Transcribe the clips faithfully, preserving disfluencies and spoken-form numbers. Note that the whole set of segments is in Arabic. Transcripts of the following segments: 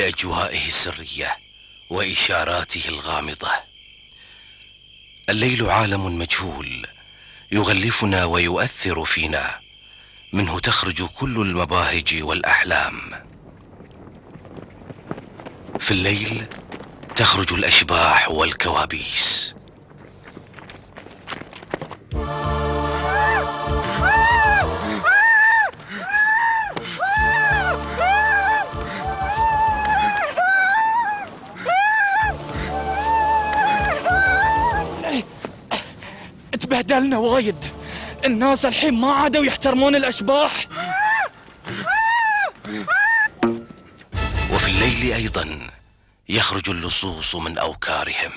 بأجوائه السرية وإشاراته الغامضة. الليل عالم مجهول يغلفنا ويؤثر فينا، منه تخرج كل المباهج والأحلام. في الليل تخرج الأشباح والكوابيس. تبهدلنا وايد، الناس الحين ما عادوا يحترمون الأشباح. وفي الليل أيضا يخرج اللصوص من أوكارهم.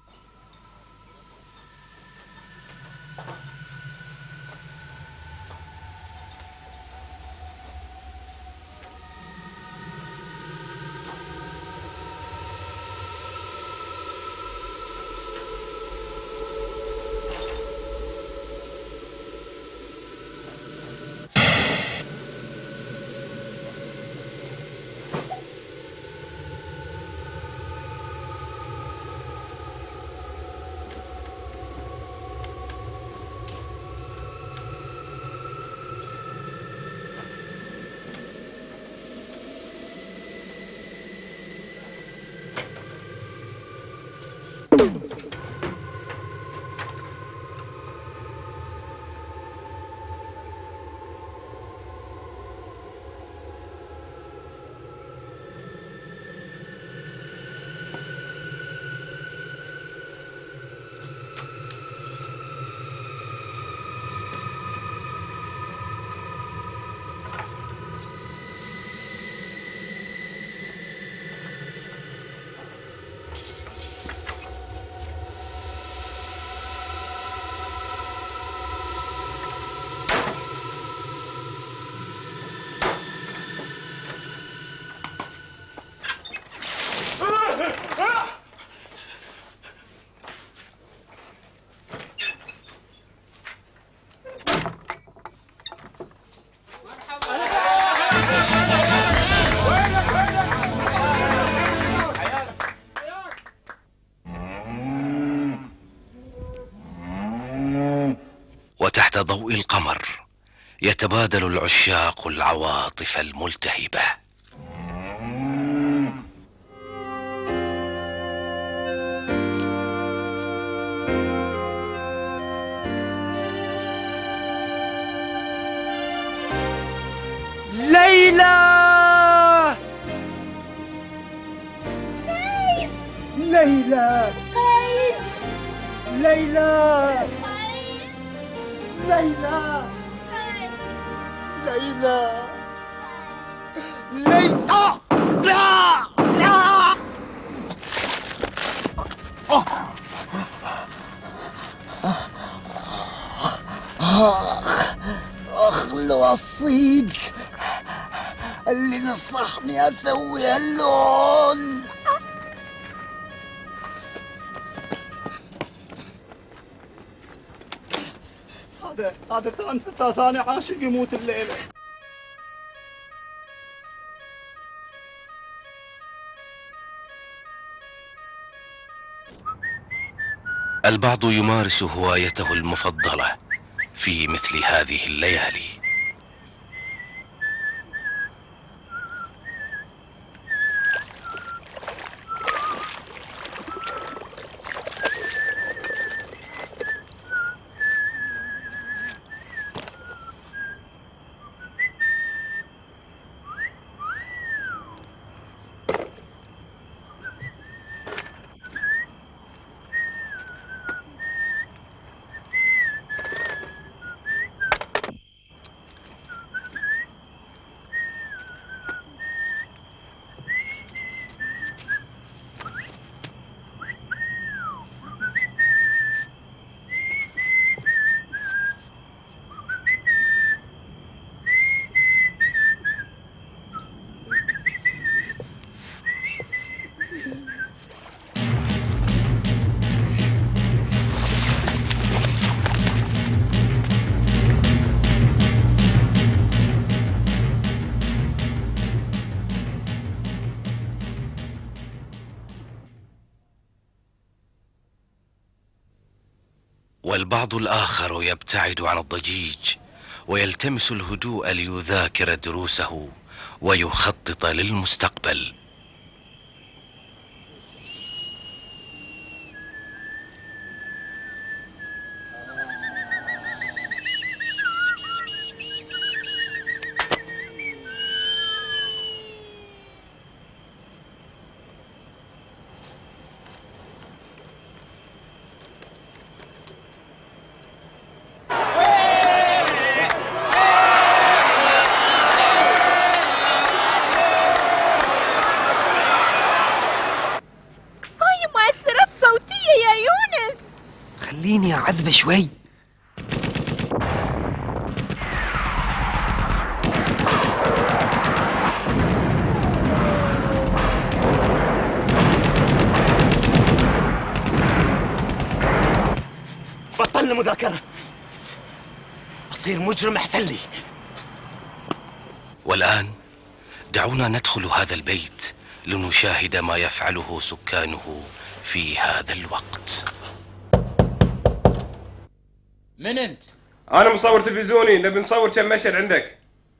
وتحت ضوء القمر يتبادل العشاق العواطف الملتهبة. ليلى! قيس! ليلى! قيس! ليلى! قيس! ليلى! ليلى! ليلى! لا! لا! اخ الوصيد اللي نصحني اسوي هاللون. هذا هذا ثاني ثاني عاشق يموت الليله. البعض يمارس هوايته المفضلة في مثل هذه الليالي. والبعض الآخر يبتعد عن الضجيج ويلتمس الهدوء ليذاكر دروسه ويخطط للمستقبل. خليني أعذب شوي. بطلنا مذاكرة، أصير مجرم أحسن لي. والآن دعونا ندخل هذا البيت لنشاهد ما يفعله سكانه في هذا الوقت. من أنت؟ أنا مصور تلفزيوني، نبي نصور كم مشهد عندك.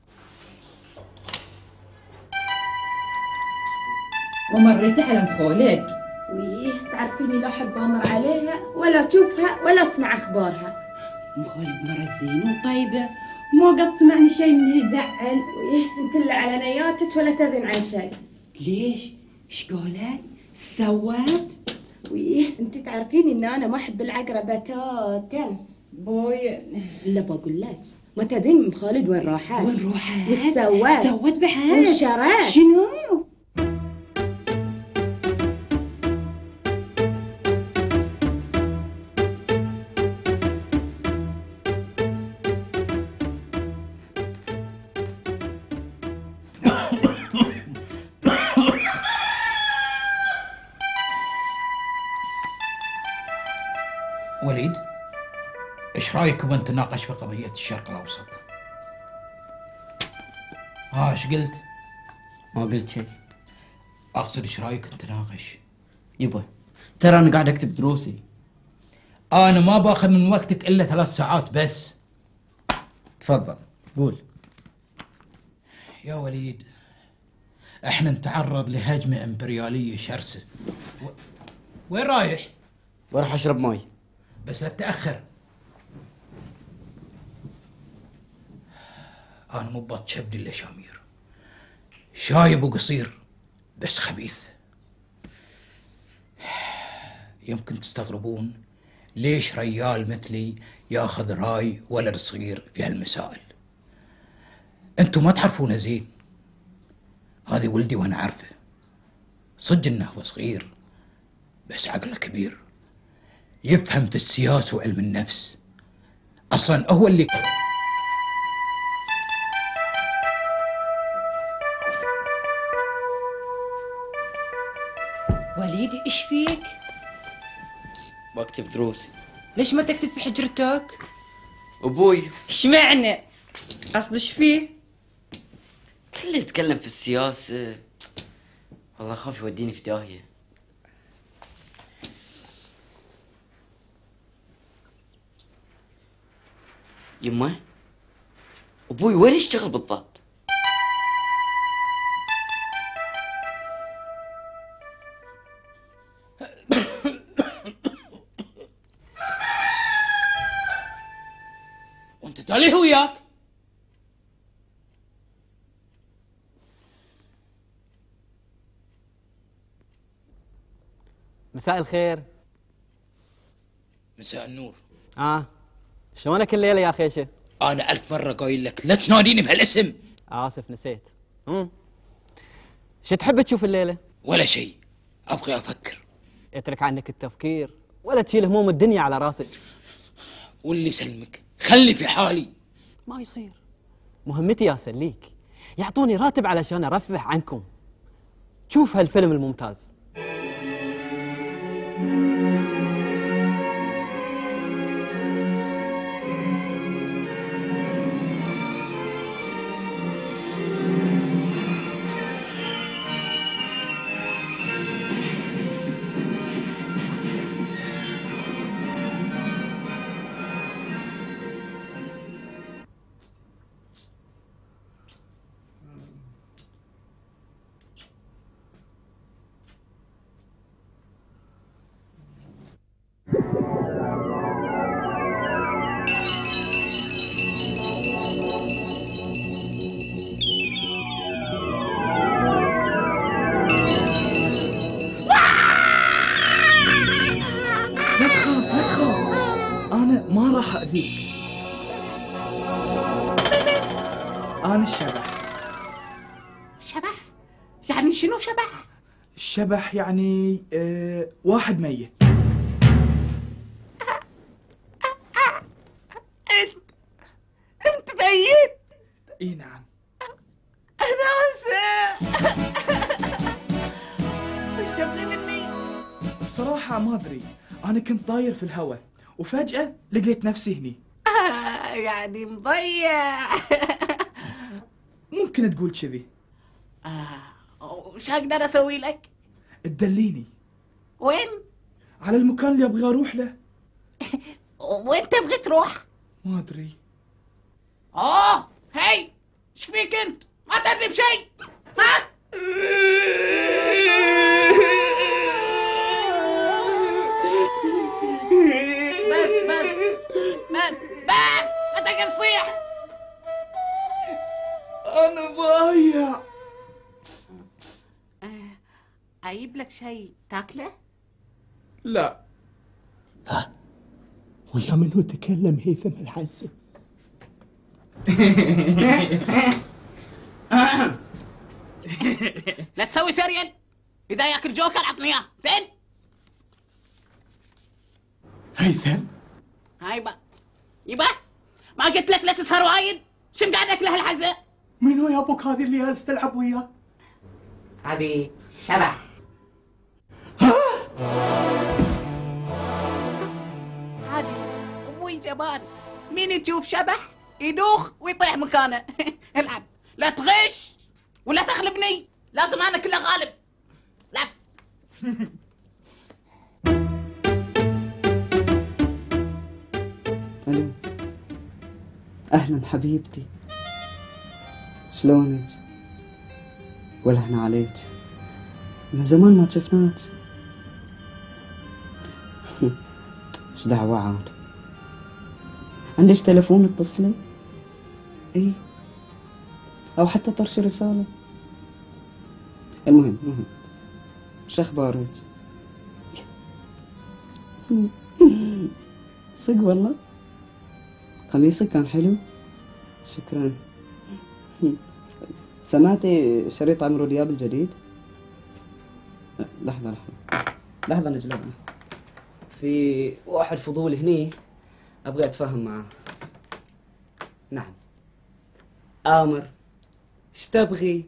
ومريت على مخولد. ويه تعرفيني لا أحب أمر عليها ولا أشوفها ولا أسمع أخبارها. مخولد مرة زينة وطيبة، مو قد سمعني شيء من يزعل. ويه أنت اللي على نياتك ولا تدرين عن شيء. ليش؟ إيش قالت؟ سوت؟ ويه أنت تعرفيني إن أنا ما أحب العقرب بتاتا. بوي لا بقول لك، ما تدرين ام خالد وين راحت؟ وين راحت؟ وش سوت؟ سوت بعد؟ وش شرت؟ شنو؟ وليد، ايش رايك بنتناقش في قضية الشرق الأوسط؟ ها ايش قلت؟ ما قلت شيء. اقصد ايش رايك نتناقش؟ يبا ترى انا قاعد اكتب دروسي. انا ما باخذ من وقتك الا ثلاث ساعات بس. تفضل قول. يا وليد، احنا نتعرض لهجمة امبريالية شرسة. و... وين رايح؟ بروح اشرب ماي. بس لا تتأخر. أنا مو بط شبدي إلا شامير، شايب وقصير بس خبيث. يمكن تستغربون ليش ريال مثلي ياخذ راي ولد صغير في هالمسائل. أنتم ما تعرفونه زين. هذه ولدي وأنا عارفه، صدق إنه هو صغير بس عقله كبير، يفهم في السياسة وعلم النفس. أصلاً هو اللي وليدي ايش فيك؟ بكتب دروسي. ليش ما تكتب في حجرتك؟ ابوي ايش معنى؟ قصد ايش فيه؟ كله يتكلم في السياسة، والله خاف يوديني في داهية. يمه ابوي وين يشتغل بالضبط؟ وانت تالي وياك. مساء الخير. مساء النور. اه شلونك الليله يا خيشه؟ انا الف مره قايل لك لا تناديني بهالاسم. اسف نسيت. امم شو تحب تشوف الليله؟ ولا شيء، ابغي افكر. اترك عنك التفكير ولا تشيل هموم الدنيا على راسك. واللي يسلمك خلني في حالي. ما يصير، مهمتي اسليك، يعطوني راتب علشان ارفه عنكم. شوف هالفيلم الممتاز. راح أذيك. أنا الشبح. شبح؟ يعني شنو شبح؟ الشبح يعني آه واحد ميت. انت انت ميت؟ اي نعم. انا اسف. وش تبني مني؟ بصراحة ما ادري، انا كنت طاير في الهواء وفجأة لقيت نفسي هني. آه يعني مضيع. ممكن تقول كذي. آه وش اقدر اسوي لك؟ تدليني. وين؟ على المكان اللي ابغى اروح له. وين تبغي تروح؟ ما ادري. اوه هي ايش فيك انت؟ ما تدري بشيء. ها؟ بس بس بس بس لا تقعد تصيح. انا ضايع. اجيب لك شيء تاكله؟ لا. ها ويا منو تكلم هيثم الحزة؟ لا تسوي سريال. اذا ياكل جوكر عطني اياه زين. هيثم هاي با يبا ما قلت لك لا تسهر وايد؟ شم قاعد له الحزة؟ منو يا ابوك هذه اللي جالس تلعب وياه؟ هذه شبح. هذه ابوي جبان، مين يشوف شبح يدوخ ويطيح مكانه. العب لا تغش ولا تغلبني، لازم انا كله غالب. لعب. الو، اهلا حبيبتي، شلونك؟ والهنا عليك، من زمان ما شفناك. ايش دعوة عاد؟ عندك تلفون اتصلي؟ اي، او حتى طرش رسالة. المهم المهم شو اخبارك؟ صدق والله؟ قميصك كان حلو؟ شكرا. سمعتي شريط عمرو دياب الجديد؟ لحظة لحظة لحظة نجلة، في واحد فضول هني أبغى أتفاهم معاه. نعم آمر، ايش تبغي؟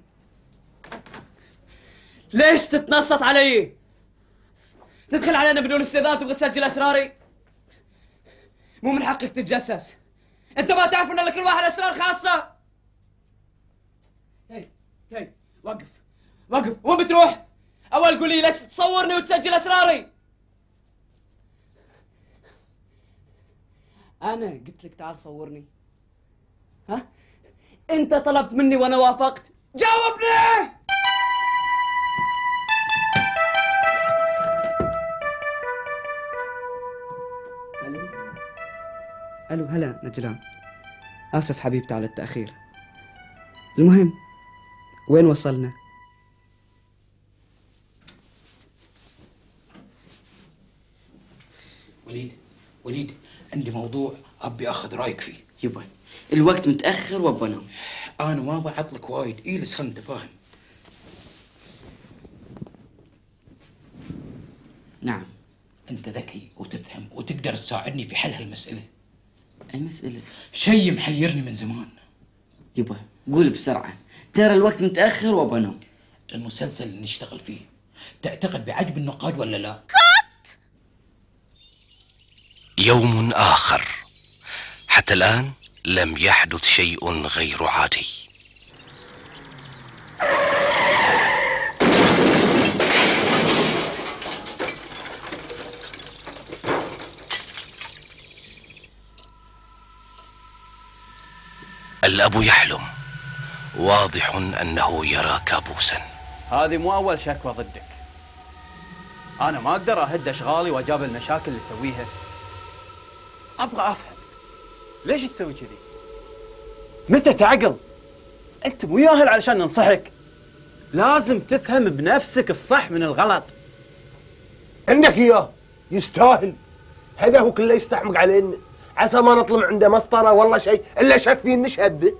ليش تتنصت علي؟ تدخل علينا بدون استئذان تبغى تسجل أسراري؟ مو من حقك تتجسس، أنت ما تعرف أن لكل واحد أسرار خاصة. هي هي وقف وقف، وين بتروح؟ أول قولي ليش تصورني وتسجل أسراري؟ أنا قلت لك تعال صورني، ها؟ أنت طلبت مني وأنا وافقت، جاوبني! ألو ألو، هلا نجلان، آسف حبيبتي على التأخير. المهم وين وصلنا؟ وليد وليد عندي موضوع ابي اخذ رايك فيه. يبا الوقت متاخر وابى انام. انا ما ابغى اعطلك وايد، اجلس خلنا نتفاهم. نعم. انت ذكي وتفهم وتقدر تساعدني في حل هالمساله. اي مساله؟ شيء محيرني من زمان. يبا قول بسرعه، ترى الوقت متاخر وابى انام. المسلسل اللي نشتغل فيه تعتقد بعجب النقاد ولا لا؟ يوم آخر، حتى الآن لم يحدث شيء غير عادي. الأب يحلم، واضح أنه يرى كابوسا. هذه مو أول شكوى ضدك. أنا ما أقدر أهد أشغالي وأجاب المشاكل اللي تسويها. أبغى أفهم ليش تسوي كذي؟ متى تعقل؟ أنت مو ياهل علشان ننصحك. لازم تفهم بنفسك الصح من الغلط. عندك إياه يستاهل. هذا هو كله يستحمق علينا. عسى ما نطلع عنده مسطره والله شيء الا شفين نشهد به.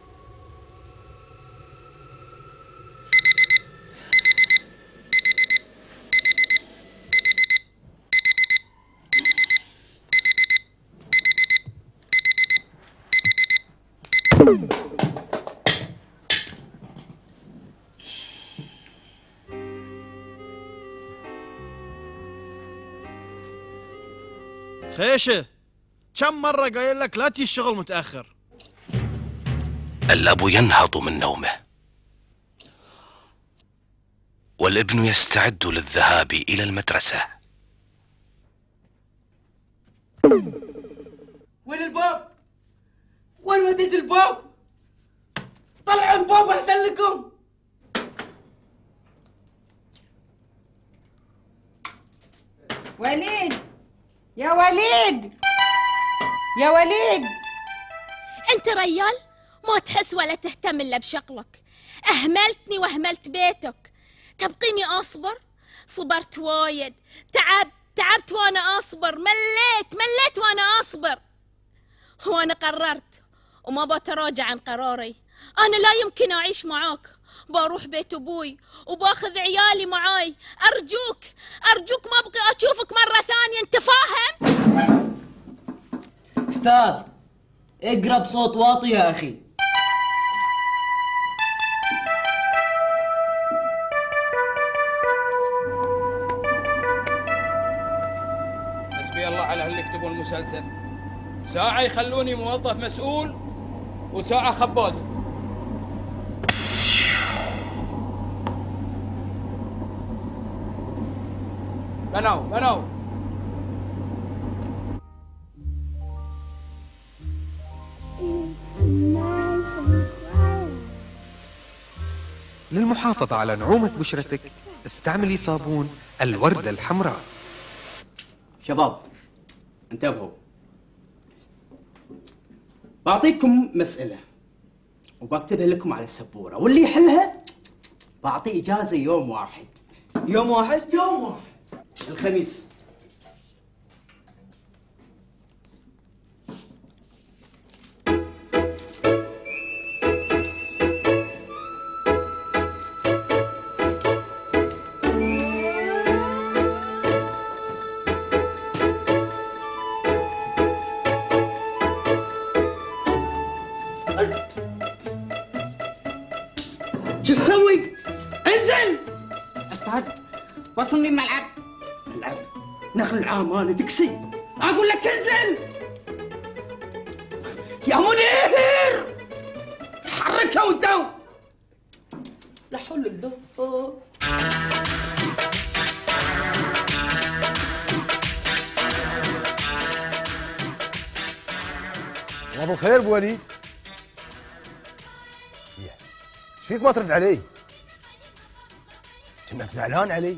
خيشه كم مرة قايل لك لا تجي الشغل متأخر. الأب ينهض من نومه والابن يستعد للذهاب إلى المدرسة. وين الباب؟ وين وديت الباب؟ طلعوا الباب أحسن لكم. وليد يا وليد يا وليد، انت ريال ما تحس ولا تهتم الا بشغلك. اهملتني واهملت بيتك، تبقيني اصبر؟ صبرت وايد، تعبت تعبت وانا اصبر، مليت مليت وانا اصبر. وانا قررت وما بتراجع عن قراري. انا لا يمكن اعيش معاك، بروح بيت ابوي وباخذ عيالي معاي. ارجوك ارجوك ما ابغي اشوفك مره ثانيه، انت فاهم؟ استاذ اقرا بصوت واطي يا اخي. حسبي الله على اللي يكتبون المسلسل. ساعة يخلوني موظف مسؤول وساعة خباز. بنو بنو للمحافظة على نعومة بشرتك استعملي صابون الوردة الحمراء. شباب انتبهوا، بعطيكم مسألة وبكتبها لكم على السبورة، واللي يحلها بعطيه إجازة يوم واحد. يوم واحد؟ يوم واحد الخميس. شو تسوي؟ انزل! استاذ وصلني الملعب. ملعب؟ نخل عامان تكسي. اقول لك انزل! يا منير! تحركها والدو. لا حول الله. ابو الخير ابو وليد، ايش فيك ما ترد علي؟ كأنك زعلان علي.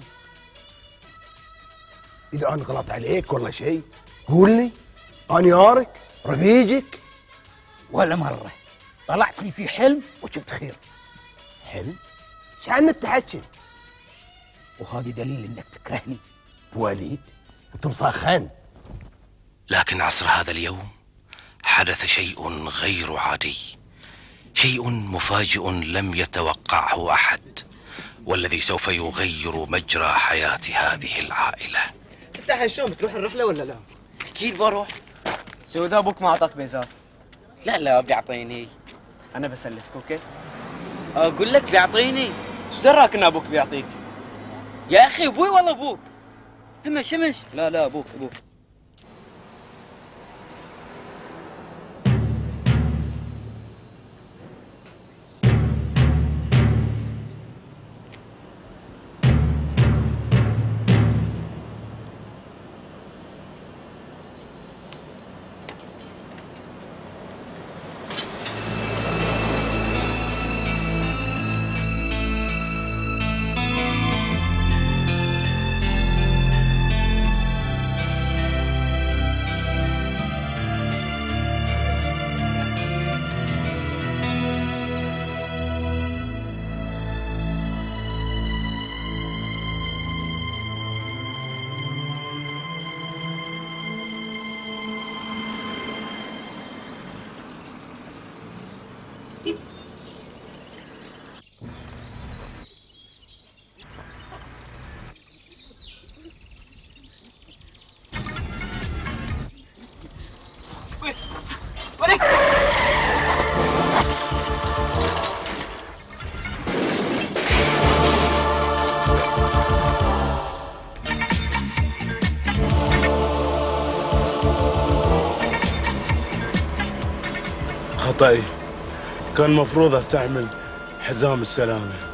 اذا انا غلطت عليك ولا شيء قول لي، انا يارك رفيجك. ولا مرة طلعت لي في حلم وشفت خير. حلم؟ شعن التحكي؟ وهذا دليل انك تكرهني. ابو وليد انت مسخن. لكن عصر هذا اليوم حدث شيء غير عادي، شيء مفاجئ لم يتوقعه أحد، والذي سوف يغير مجرى حياة هذه العائلة. تفتح شلون بتروح الرحلة ولا لا؟ اكيد بروح. سو اذا ابوك ما اعطاك بيزات؟ لا لا بيعطيني. انا بسلفك اوكي؟ اقول لك بيعطيني. ايش دراك ان ابوك بيعطيك؟ يا اخي ابوي ولا ابوك؟ همش همش. لا لا ابوك ابوك. خطأي، كان مفروض استعمل حزام السلامة.